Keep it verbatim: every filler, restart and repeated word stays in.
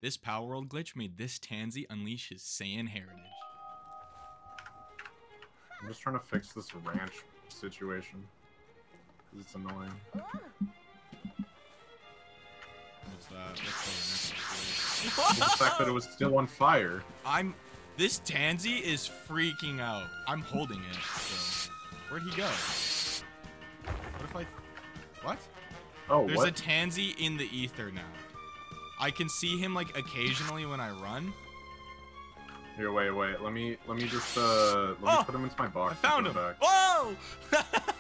This Power World glitch made this Tanzee unleash his Saiyan heritage. I'm just trying to fix this ranch situation. Because it's annoying. What's that? What's The fact that it was still on fire. I'm... This Tanzee is freaking out. I'm holding it, so... Where'd he go? What if I... What? Oh, There's what? a Tanzee in the ether now. I can see him, like, occasionally when I run. Here, wait, wait. Let me, let me just, uh... Let me Oh! put him into my box. I found and him! put him back. Whoa!